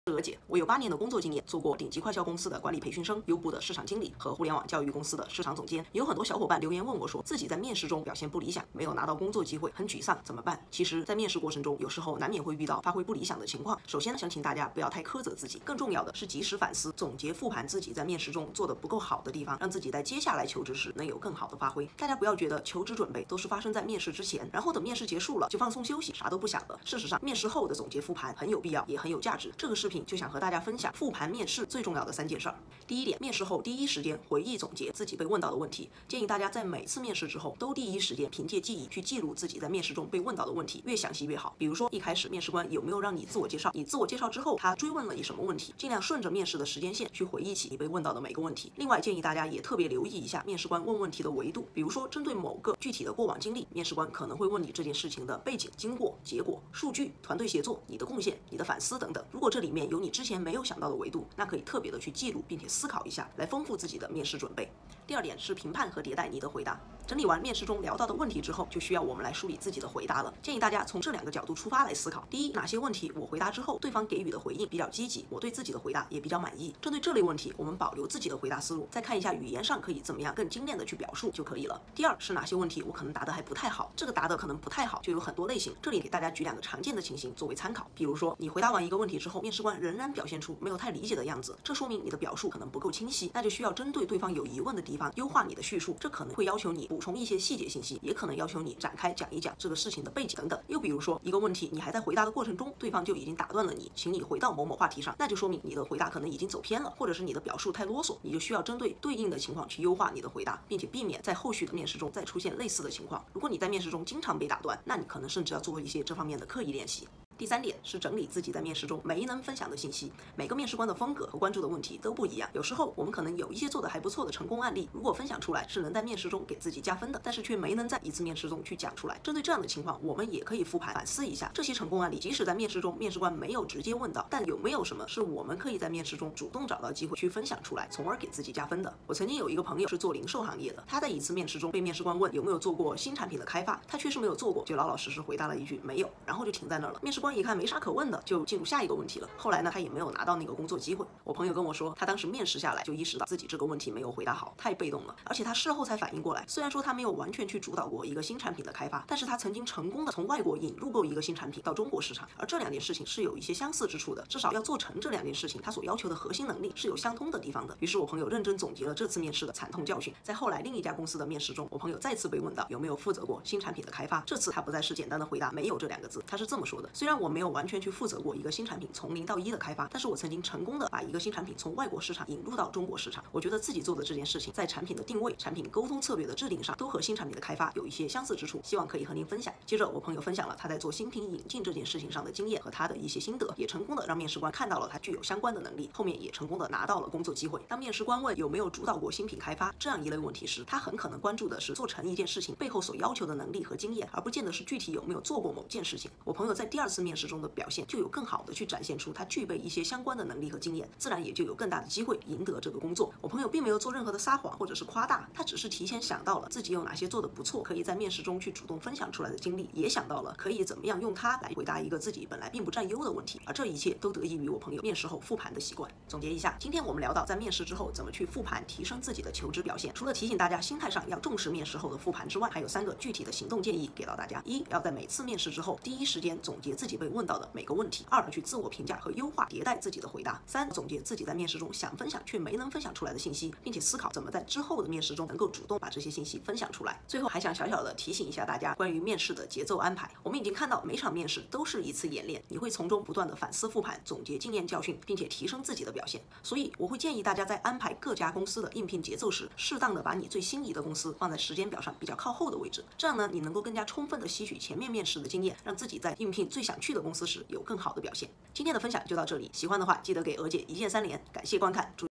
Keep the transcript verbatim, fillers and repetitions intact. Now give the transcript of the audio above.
是鹅姐，我有八年的工作经验，做过顶级快销公司的管理培训生、优步的市场经理和互联网教育公司的市场总监。有很多小伙伴留言问我说，自己在面试中表现不理想，没有拿到工作机会，很沮丧，怎么办？其实，在面试过程中，有时候难免会遇到发挥不理想的情况。首先，想请大家不要太苛责自己，更重要的是及时反思、总结、复盘自己在面试中做的不够好的地方，让自己在接下来求职时能有更好的发挥。大家不要觉得求职准备都是发生在面试之前，然后等面试结束了就放松休息，啥都不想了。事实上，面试后的总结复盘很有必要，也很有价值。这个视频就想和大家分享。分享复盘面试最重要的三件事儿。第一点，面试后第一时间回忆总结自己被问到的问题。建议大家在每次面试之后，都第一时间凭借记忆去记录自己在面试中被问到的问题，越详细越好。比如说一开始面试官有没有让你自我介绍，你自我介绍之后他追问了你什么问题，尽量顺着面试的时间线去回忆起你被问到的每个问题。另外建议大家也特别留意一下面试官问问题的维度，比如说针对某个具体的过往经历，面试官可能会问你这件事情的背景、经过、结果、数据、团队协作、你的贡献、你的反思等等。如果这里面有你之前没有想到的维度，那可以特别的去记录，并且思考一下，来丰富自己的面试准备。第二点是评判和迭代你的回答。整理完面试中聊到的问题之后，就需要我们来梳理自己的回答了。建议大家从这两个角度出发来思考：第一，哪些问题我回答之后，对方给予的回应比较积极，我对自己的回答也比较满意。针对这类问题，我们保留自己的回答思路，再看一下语言上可以怎么样更精炼的去表述就可以了。第二是哪些问题我可能答得还不太好，这个答得可能不太好就有很多类型，这里给大家举两个常见的情形作为参考。比如说你回答完一个问题之后，面试官仍然表现出没有太理解的样子，这说明你的表述可能不够清晰，那就需要针对对方有疑问的地方优化你的叙述。这可能会要求你补充一些细节信息，也可能要求你展开讲一讲这个事情的背景等等。又比如说一个问题，你还在回答的过程中，对方就已经打断了你，请你回到某某话题上，那就说明你的回答可能已经走偏了，或者是你的表述太啰嗦，你就需要针对对应的情况去优化你的回答，并且避免在后续的面试中再出现类似的情况。如果你在面试中经常被打断，那你可能甚至要做一些这方面的刻意练习。第三点是整理自己在面试中没能分享的信息。每个面试官的风格和关注的问题都不一样，有时候我们可能有一些做得还不错的成功案例，如果分享出来是能在面试中给自己加分的，但是却没能在一次面试中去讲出来。针对这样的情况，我们也可以复盘反思一下这些成功案例，即使在面试中面试官没有直接问到，但有没有什么是我们可以在面试中主动找到机会去分享出来，从而给自己加分的。我曾经有一个朋友是做零售行业的，他在一次面试中被面试官问有没有做过新产品的开发，他确实没有做过，就老老实实回答了一句没有，然后就停在那儿了。面试官一看没啥可问的，就进入下一个问题了。后来呢，他也没有拿到那个工作机会。我朋友跟我说，他当时面试下来就意识到自己这个问题没有回答好，太被动了。而且他事后才反应过来，虽然说他没有完全去主导过一个新产品的开发，但是他曾经成功的从外国引入过一个新产品到中国市场，而这两件事情是有一些相似之处的，至少要做成这两件事情，他所要求的核心能力是有相通的地方的。于是我朋友认真总结了这次面试的惨痛教训。在后来另一家公司的面试中，我朋友再次被问到有没有负责过新产品的开发，这次他不再是简单的回答没有这两个字，他是这么说的：虽然我没有完全去负责过一个新产品从零到一的开发，但是我曾经成功的把一个新产品从外国市场引入到中国市场。我觉得自己做的这件事情，在产品的定位、产品沟通策略的制定上，都和新产品的开发有一些相似之处，希望可以和您分享。接着，我朋友分享了他在做新品引进这件事情上的经验和他的一些心得，也成功的让面试官看到了他具有相关的能力，后面也成功的拿到了工作机会。当面试官问有没有主导过新品开发这样一类问题时，他很可能关注的是做成一件事情背后所要求的能力和经验，而不见得是具体有没有做过某件事情。我朋友在第二次面试中的表现，就有更好的去展现出他具备一些相关的能力和经验，自然也就有更大的机会赢得这个工作。我朋友并没有做任何的撒谎或者是夸大，他只是提前想到了自己有哪些做得不错，可以在面试中去主动分享出来的经历，也想到了可以怎么样用它来回答一个自己本来并不占优的问题，而这一切都得益于我朋友面试后复盘的习惯。总结一下，今天我们聊到在面试之后怎么去复盘提升自己的求职表现，除了提醒大家心态上要重视面试后的复盘之外，还有三个具体的行动建议给到大家：一，要在每次面试之后第一时间总结自己被问到的每个问题；二，去自我评价和优化迭代自己的回答；三，总结自己在面试中想分享却没能分享出来的信息，并且思考怎么在之后的面试中能够主动把这些信息分享出来。最后还想小小的提醒一下大家关于面试的节奏安排。我们已经看到每场面试都是一次演练，你会从中不断的反思复盘，总结经验教训，并且提升自己的表现。所以我会建议大家在安排各家公司的应聘节奏时，适当的把你最心仪的公司放在时间表上比较靠后的位置，这样呢，你能够更加充分的吸取前面面试的经验，让自己在应聘最想去的公司时有更好的表现。今天的分享就到这里，喜欢的话记得给娥姐一键三连，感谢观看。祝